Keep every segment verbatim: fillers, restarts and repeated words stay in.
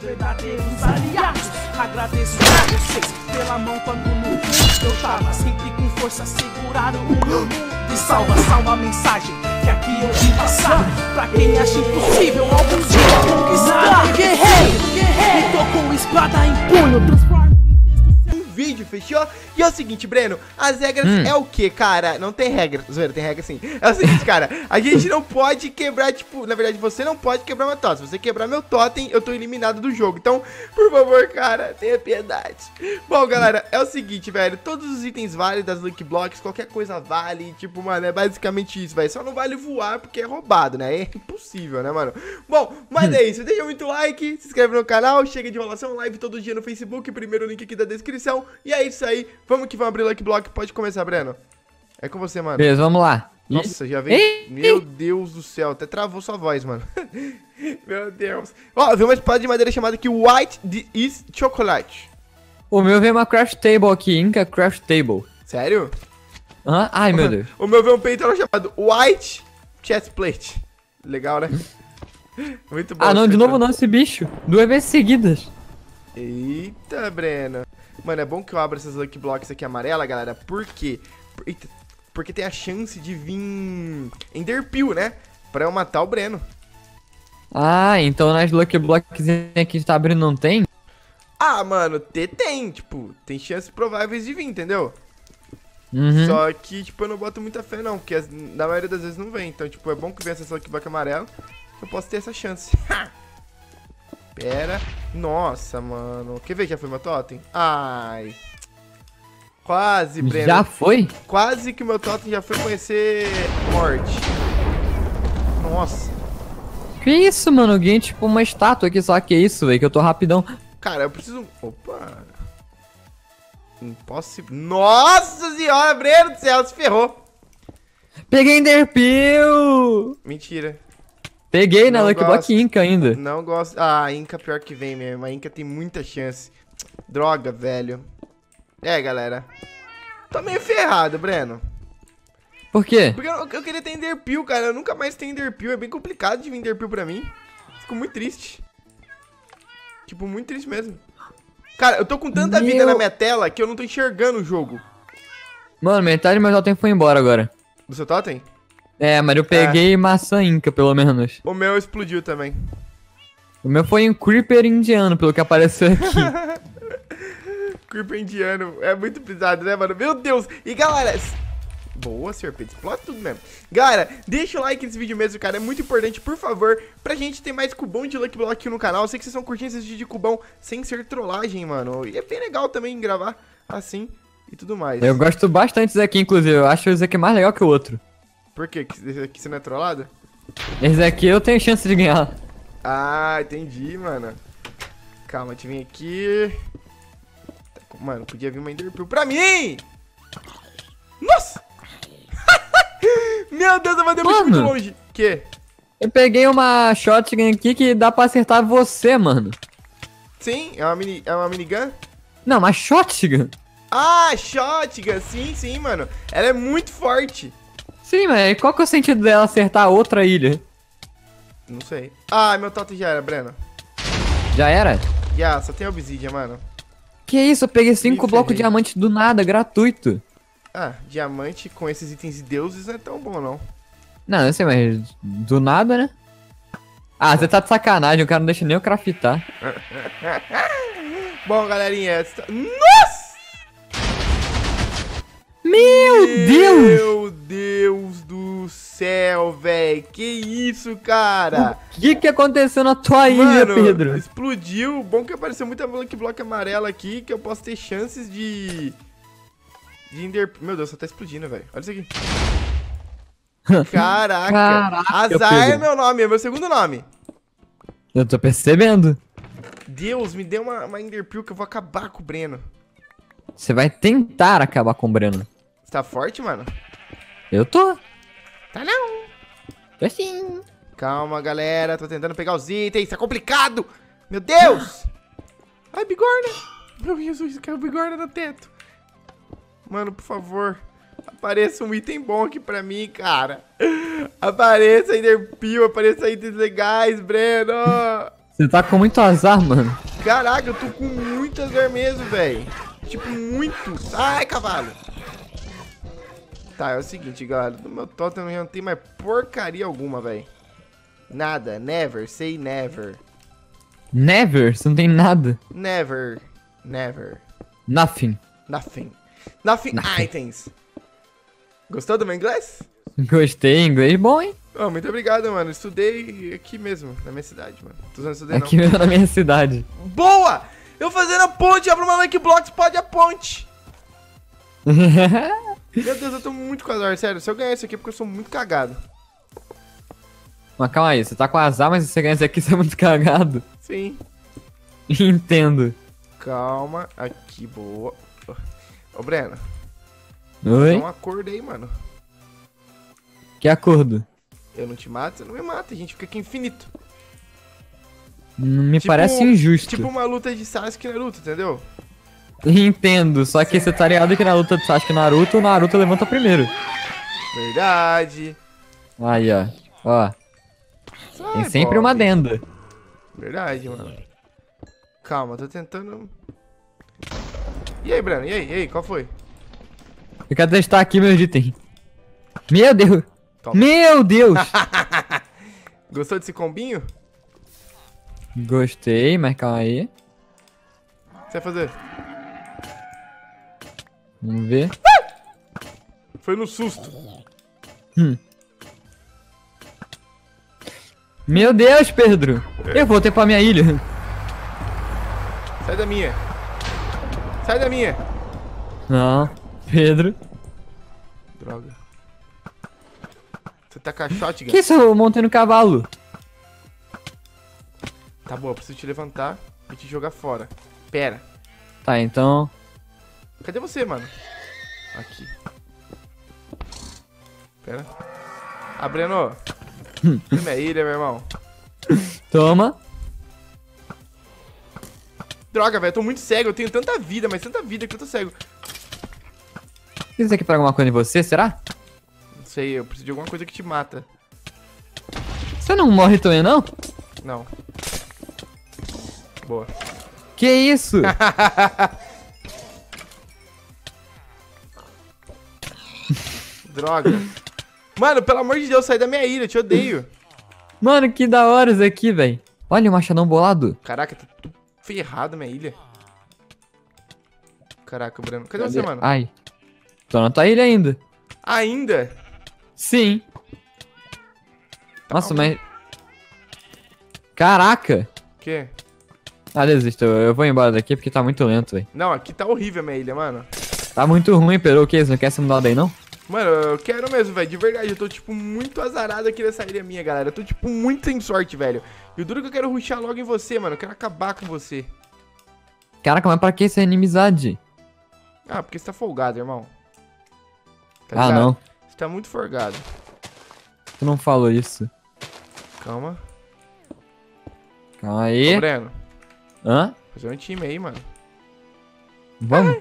verdadeiros aliados. Agradeço a vocês pela mão quando no fundo eu tava sempre com força, seguraram o meu mundo. E salva, salva a mensagem que aqui eu vim passar pra quem acha impossível algum dia conquistar. Guerreiro, guerreiro, e tô com espada em punho, transformo um vídeo, fechou? E é o seguinte, Breno, as regras hum. é o que, cara? Não tem regra, zoeira, tem regra sim. É o seguinte, cara, a gente não pode quebrar, tipo, na verdade você não pode quebrar meu totem. Se você quebrar meu totem, eu tô eliminado do jogo. Então, por favor, cara, tenha piedade. Bom, galera, é o seguinte, velho, todos os itens valem das Lucky Blocks, qualquer coisa vale, tipo, mano, é basicamente isso, velho. Só não vale voar porque é roubado, né? É impossível, né, mano? Bom, mas é isso, deixa muito like, se inscreve no canal, chega de enrolação, live todo dia no Facebook, primeiro link aqui da descrição. E é isso aí, vamos que vamos abrir o Lucky Block, pode começar, Breno. É com você, mano. Beleza, vamos lá. Nossa, já veio. Ei, Meu ei. Deus do céu, até travou sua voz, mano. Meu Deus. Ó, veio uma espada de madeira chamada aqui White is Chocolate. O meu veio uma craft table aqui, Inca Craft Table. Sério? Hã? Ai, meu Deus. O meu veio um peitoral chamado White Chest Plate. Legal, né? Muito bom. Ah, não, de novo não, esse bicho. Duas vezes seguidas. Eita, Breno. Mano, é bom que eu abra essas Lucky Blocks aqui amarela, galera. Por quê? Eita, porque tem a chance de vir Enderpeel, né? Pra eu matar o Breno. Ah, então nas Lucky Blocks que está abrindo não tem? Ah, mano, T tem, tipo, tem chances prováveis de vir, entendeu? Uhum. Só que, tipo, eu não boto muita fé não, porque na maioria das vezes não vem. Então, tipo, é bom que venha essa Lucky Block amarela, que eu posso ter essa chance. Pera. Nossa, mano. Quer ver que já foi meu totem? Ai. Quase, Breno. Já foi? Quase que o meu totem já foi conhecer morte. Nossa. Que isso, mano? Alguém, tipo, uma estátua aqui, só que é isso, velho, que eu tô rapidão. Cara, eu preciso... Opa. Impossível. Nossa senhora, Breno do céu, se ferrou. Peguei Enderpeel. Mentira. Peguei na Não Lucky gosto. Block Inca ainda. Não gosto. Ah, a Inca pior que vem mesmo. A Inca tem muita chance. Droga, velho. É, galera. Tô meio ferrado, Breno. Por quê? Porque eu, eu queria ter Enderpeel, cara. Eu nunca mais tenho Enderpeel. É bem complicado de vir Enderpeel pra mim. Fico muito triste. Tipo, muito triste mesmo. Cara, eu tô com tanta Meu... vida na minha tela que eu não tô enxergando o jogo. Mano, metade do meu totem foi embora agora. Do seu totem? É, mas eu peguei é. maçã Inca, pelo menos. O meu explodiu também. O meu foi um Creeper indiano, pelo que apareceu aqui. Creeper indiano. É muito pisado, né, mano? Meu Deus. E, galera... Boa, serpente. Explode tudo mesmo. Galera, deixa o like nesse vídeo mesmo, cara. É muito importante, por favor, pra gente ter mais cubão de Lucky Block aqui no canal. Eu sei que vocês estão curtindo esse vídeo de cubão sem ser trollagem, mano. E é bem legal também gravar assim e tudo mais. Eu gosto bastante desse aqui, inclusive. Eu acho esse aqui mais legal que o outro. Por quê? Esse aqui você não é trollado? Esse aqui eu tenho chance de ganhar. Ah, entendi, mano. Calma, deixa eu vir aqui. Mano, podia vir uma Enderpeel pra mim! Nossa! Meu Deus, eu mandei muito, muito longe. Que? Eu peguei uma shotgun aqui que dá pra acertar você, mano. Sim? É uma, mini, é uma minigun? Não, uma shotgun. Ah, shotgun. Sim, sim, mano. Ela é muito forte. Sim, mas qual que é o sentido dela acertar outra ilha? Não sei. Ah, meu totem já era, Breno. Já era? Já, só tem obsidian, mano. Que isso, eu peguei cinco blocos de diamante do nada, gratuito. Ah, diamante com esses itens de deuses não é tão bom, não. Não, não sei, mas do nada, né? Ah, você tá de sacanagem, o cara não deixa nem eu craftar. Bom, galerinha... Tá... Nossa! Meu Deus! Meu Deus do céu, velho. Que isso, cara? O que que aconteceu na tua Mano, ilha, Pedro? Explodiu. Bom que apareceu muita Lucky Block amarela aqui, que eu posso ter chances de... De Ender... Meu Deus, só tá explodindo, velho. Olha isso aqui. Caraca. Caraca, Azar é meu nome, é meu segundo nome. Eu tô percebendo. Deus, me deu uma, uma Enderpeel que eu vou acabar com o Breno. Você vai tentar acabar com o Breno. Você tá forte, mano? Eu tô. Tá não. Tô sim. Calma, galera. Tô tentando pegar os itens. Tá complicado. Meu Deus. Ai, bigorna. Meu Jesus, caiu bigorna no teto. Mano, por favor, apareça um item bom aqui pra mim, cara. Apareça Enderpeel, apareça itens legais, Breno. Você tá com muito azar, mano. Caraca, eu tô com muito azar mesmo, velho. Tipo, muito. Ai, cavalo. Tá, é o seguinte, galera. No meu totem não tem mais porcaria alguma, velho. Nada. Never. Say never. Never? Você não tem nada. Never. Never. Nothing. Nothing. Nothing, Nothing. items. Gostou do meu inglês? Gostei, inglês bom, hein? Oh, muito obrigado, mano. Estudei aqui mesmo, na minha cidade, mano. Tô usando estudei Aqui não. mesmo na minha cidade. Boa! Eu fazendo a ponte, abro uma Lucky Blocks, pode a ponte. Meu Deus, eu tô muito com azar, sério. Se eu ganhar isso aqui é porque eu sou muito cagado. Mas calma aí, você tá com azar, mas se você ganhar isso aqui, você é muito cagado. Sim. Entendo. Calma, aqui, boa. Ô, Breno, Oi? dá um acordo aí, mano. Que acordo? Eu não te mato, você não me mata, a gente fica aqui infinito. Não me Tipo- parece injusto. Tipo uma luta de Sasuke e Naruto, entendeu? Entendo, só que você tá ligado que na luta de Sasuke e Naruto, o Naruto levanta primeiro. Verdade. Aí, ó. Ó, tem Sai, sempre Bob. uma adenda. Verdade, mano. Calma, tô tentando... E aí, Breno? E aí? E aí? Qual foi? Eu quero testar aqui meus itens. Meu Deus! Toma. Meu Deus! Gostou desse combinho? Gostei, mas calma aí. O que você vai fazer? Vamos ver. Foi no susto. Meu Deus, Pedro! Eu voltei pra minha ilha. Sai da minha. Sai da minha. Não, Pedro. Droga. Você tá com a shotgun? Que isso? Eu montei no cavalo. Tá bom, eu preciso te levantar e te jogar fora. Pera. Tá, então. Cadê você, mano? Aqui. Pera. Ah, Breno. Vem minha ilha, meu irmão. Toma. Droga, velho, eu tô muito cego. Eu tenho tanta vida, mas tanta vida que eu tô cego. Isso aqui pra alguma coisa em você, será? Não sei, eu preciso de alguma coisa que te mata. Você não morre também, não? Não. Boa. Que isso? Droga. Mano, pelo amor de Deus, sai da minha ilha, eu te odeio. Mano, que da hora isso aqui, velho. Olha o machadão bolado. Caraca, tá tudo ferrado minha ilha. Caraca, Breno. Cadê você, mano? Ai. Tô na tua ilha ainda. Ainda? Sim. Nossa, Calma. mas... Caraca. O quê? Ah, desisto. Eu eu vou embora daqui porque tá muito lento, velho. Não, aqui tá horrível a minha ilha, mano. Tá muito ruim, Pedro. O que? Você não quer se mudar daí, não? Mano, eu quero mesmo, velho. De verdade, eu tô, tipo, muito azarado aqui nessa ilha minha, galera. Eu tô, tipo, muito sem sorte, velho. E o duro é que eu quero rushar logo em você, mano. Eu quero acabar com você. Caraca, mas pra que essa inimizade? Ah, porque você tá folgado, irmão. Tá Ah, ligado? não. Você tá muito folgado. Tu não falou isso. Calma. Calma Ô, aí. Breno, Hã? fazer um time aí, mano. Vamos?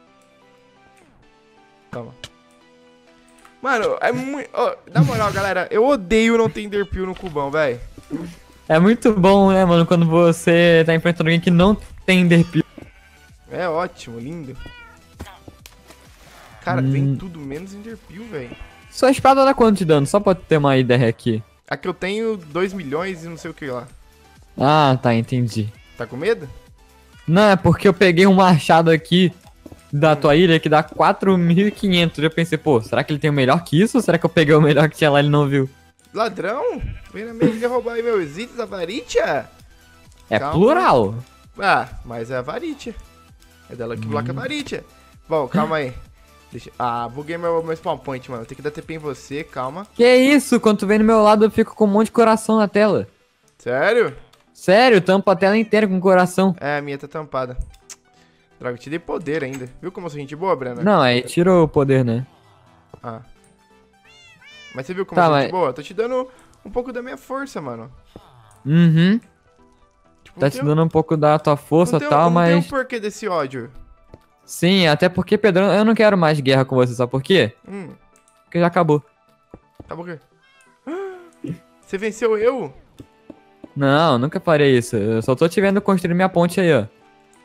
Calma. Mano, é muito... Oh, na moral, galera, eu odeio não ter Enderpeel no cubão, velho. É muito bom, né, mano, quando você tá enfrentando alguém que não tem Enderpeel. É ótimo, lindo. Cara, Hum. vem tudo menos Enderpeel, velho. Sua espada dá quanto de dano? Só pra ter uma ideia aqui. Aqui eu tenho dois milhões e não sei o que lá. Ah, tá, entendi. Tá com medo? Não, é porque eu peguei um machado aqui da tua ilha que dá quatro mil e quinhentos. Eu pensei, pô, será que ele tem o melhor que isso? Ou será que eu peguei o melhor que tinha lá e ele não viu? Ladrão? Vem na minha ilha roubar aí meus itens, avaritia? É Calma. plural. Ah, mas é avaritia. É dela que bloca a avaritia. Bom, calma aí. Deixa... Ah, buguei meu, meu spawn point, mano. Tem que dar T P em você, calma. Que isso? Quando tu vem do meu lado eu fico com um monte de coração na tela. Sério? Sério, tampo a tela inteira com coração. É, a minha tá tampada. Droga, eu te dei poder ainda. Viu como eu sou gente boa, Brena? Não, aí tirou o poder, né? Ah. Mas você viu como Tá, eu sou mas- gente boa? Tô te dando um pouco da minha força, mano. Uhum. Tipo, Tá não te tem um- dando um pouco da tua força não e tem, tal, não tem um mas... porquê desse ódio. Sim, até porque, Pedro, eu não quero mais guerra com você, sabe por quê? Hum, Porque já acabou. tá bom o quê? Você venceu eu? Não, nunca farei isso. Eu só tô te vendo construir minha ponte aí, ó.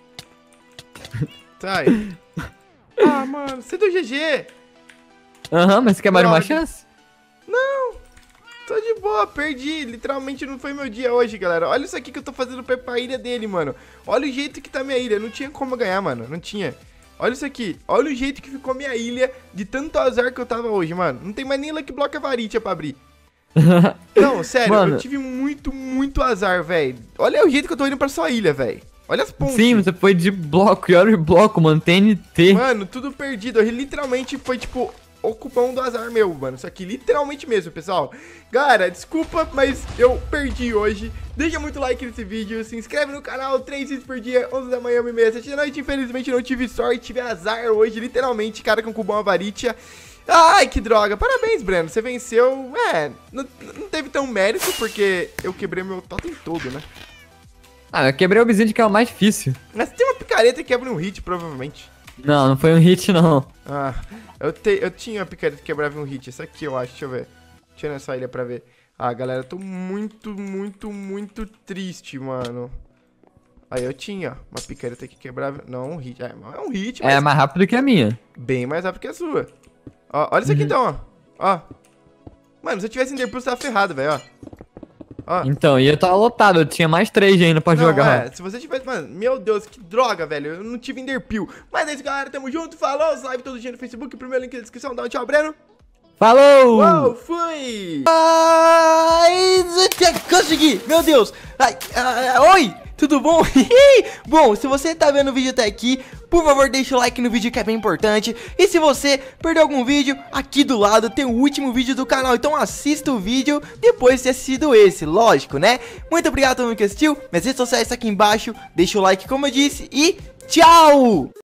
Tá aí. Ah, mano, você deu G G. Aham, mas você quer mais uma Droga. chance? Não, tô de boa, perdi. Literalmente não foi meu dia hoje, galera. Olha isso aqui que eu tô fazendo pra, pra ilha dele, mano. Olha o jeito que tá minha ilha. Não tinha como ganhar, mano. Não tinha. Olha isso aqui. Olha o jeito que ficou minha ilha de tanto azar que eu tava hoje, mano. Não tem mais nem Lucky Block Avaritia pra abrir. Não, sério, Mano. eu tive muito, muito azar, velho. Olha o jeito que eu tô indo pra sua ilha, velho. Olha as pontes. Sim, você foi de bloco. E olha o bloco, mano. T N T. Mano, tudo perdido. Ele literalmente foi, tipo, o cupom do azar meu, mano. Isso aqui, literalmente mesmo, pessoal. Galera, desculpa, mas eu perdi hoje. Deixa muito like nesse vídeo. Se inscreve no canal. três vídeos por dia. onze da manhã, uma e meia, sete da noite. Infelizmente, não tive sorte. Tive azar hoje, literalmente. Cara com cupom Avaritia. Ai, que droga. Parabéns, Breno. Você venceu. É, não, não teve tão mérito, porque eu quebrei meu totem todo, né? Ah, eu quebrei o obsidian, que é o mais difícil. Mas tem uma picareta que quebra um hit, provavelmente. Não, não foi um hit, não. Ah, eu, te, eu tinha uma picareta que quebrava um hit. Essa aqui, eu acho. Deixa eu ver. Deixa eu ir nessa ilha pra ver. Ah, galera, eu tô muito, muito, muito triste, mano. Aí eu tinha uma picareta que quebrava... Não, um hit. É, é um hit, mas É mais rápido que a minha. bem mais rápido que a sua. Ó, olha isso aqui então, ó. Ó. Mano, se eu tivesse Enderpearl, você tava ferrado, velho, ó. Ó. Então, e eu tava lotado. Eu tinha mais três ainda pra Não, jogar. é, se você tivesse, mano, meu Deus, que droga, velho, eu não tive Enderpearl. Mas é isso, galera, tamo junto, falou, live todo dia no Facebook, primeiro link na descrição, dá um tchau, Breno. Falou! Uou, fui! Ai, consegui! Meu Deus! Ai, ai, oi! Tudo bom? Bom, se você tá vendo o vídeo até aqui, por favor deixa o like no vídeo que é bem importante. E se você perdeu algum vídeo, aqui do lado tem o último vídeo do canal. Então assista o vídeo depois de ter assistido esse, lógico, né? Muito obrigado a todo mundo que assistiu. Minhas redes sociais estão aqui embaixo. Deixa o like como eu disse e tchau!